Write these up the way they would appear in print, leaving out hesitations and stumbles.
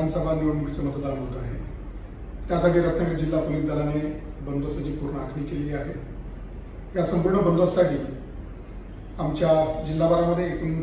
विधानसभा निवडणुकीचं मतदान होत आहे। त्यासाठी रत्नागिरी जिल्हा पोलीस दलाने बंदोबस्ताची पूर्ण आखणी केली आहे। या संपूर्ण बंदोबस्तासाठी आमच्या जिल्हाभरामध्ये एकूण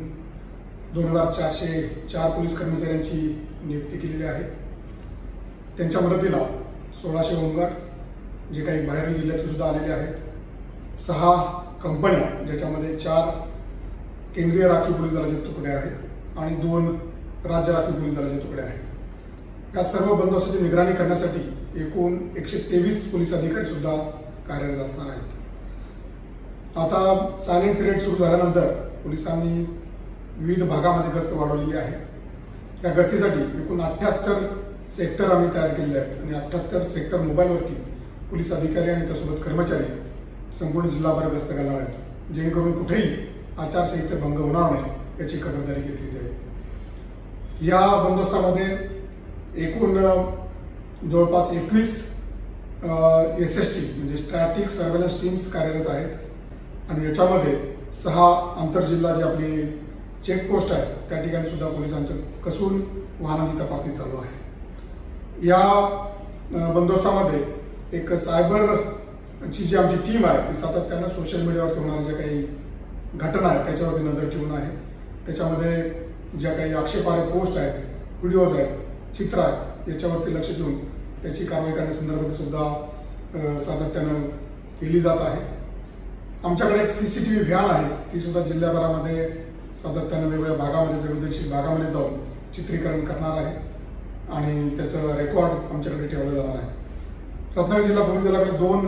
2404 पोलीस कर्मचाऱ्यांची नियुक्ती केलेली आहे। त्यांच्या मदतीला 1600 होमगार्ड जे काही बाहेरील जिल्ह्यातून सुद्धा आलेले आहेत, 6 कंपन्या ज्याच्यामध्ये 4 केंद्रीय राखीव पोलीस दलाचे तुकडे आहेत आणि 2 राज्य राखीव पोलीस दलाचे तुकडे आहेत। या सर्व बंदोबस्ताची निगराणी करण्यासाठी एकूण 123 पोलीस अधिकारी सुद्धा कार्यरत असणार आहेत। आता सायलेंट पिरियड सुरू झाल्यानंतर पोलिसांनी विविध भागामध्ये गस्त वाढवलेली आहे। या गस्तीसाठी एकूण 78 सेक्टर आम्ही तयार केलेले आहेत आणि 78 सेक्टर मोबाईलवरती पोलीस अधिकारी आणि त्यासोबत कर्मचारी संपूर्ण जिल्हाभर गस्त घालणार आहेत, जेणेकरून कुठेही आचारसंहिते भंग होणार नाही याची खबरदारी घेतली जाईल। या बंदोबस्तामध्ये एकूण जवळपास 21 SST म्हणजे स्ट्रॅटेजिक सर्व्हेलन्स टीम्स कार्यरत आहेत आणि याच्यामध्ये 6 आंतरजिल्हा जी आपली चेकपोस्ट आहेत त्या ठिकाणी सुद्धा पोलिसांचं कसून वाहनांची तपासणी चालू आहे। या बंदोबस्तामध्ये एक सायबरची जी आमची टीम आहे ती सातत्यानं सोशल मीडियावरती होणाऱ्या ज्या काही घटना आहेत त्याच्यावरती नजर ठेवून आहे। त्याच्यामध्ये ज्या काही आक्षेपार्ह पोस्ट आहेत, व्हिडिओज आहेत, चित्र आहेत याच्यावरती लक्ष देऊन त्याची कारवाई करण्यासंदर्भात सुद्धा सातत्यानं केली जात आहे। आमच्याकडे एक CCTV व्हॅन आहे, ती सुद्धा जिल्ह्याभरामध्ये सातत्यानं वेगवेगळ्या भागामध्ये संवेदनशील भागामध्ये जाऊन चित्रीकरण करणार आहे आणि त्याचं रेकॉर्ड आमच्याकडे ठेवलं जाणार आहे। रत्नागिरी जिल्हा पोलीस दलाकडे 2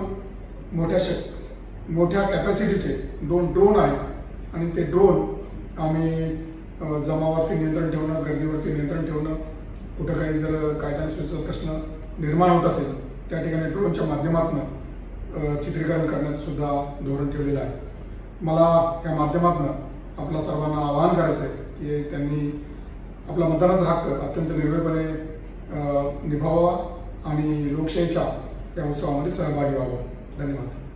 मोठ्या कॅपॅसिटीचे 2 ड्रोन आहेत आणि ते ड्रोन आम्ही जमावावरती नियंत्रण ठेवणं, गर्दीवरती नियंत्रण ठेवणं, कुठं काही जर कायदा सुव्यवस्थेचा प्रश्न निर्माण होत असेल त्या ठिकाणी ड्रोनच्या माध्यमातून चित्रीकरण करण्याचं सुद्धा धोरण ठेवलेलं आहे। मला या माध्यमातून आपल्या सर्वांना आवाहन करायचं आहे की त्यांनी आपला मतदानाचा हक्क अत्यंत निर्भयपणे निभावावा आणि लोकशाहीच्या या उत्सवामध्ये सहभागी व्हावं। धन्यवाद।